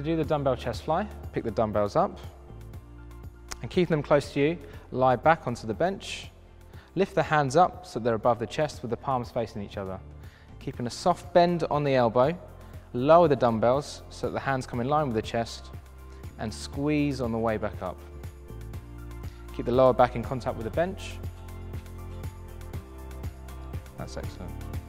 do the dumbbell chest fly, pick the dumbbells up and keeping them close to you, lie back onto the bench. Lift the hands up so they're above the chest with the palms facing each other. Keeping a soft bend on the elbow, lower the dumbbells so that the hands come in line with the chest and squeeze on the way back up. Keep the lower back in contact with the bench. That's excellent.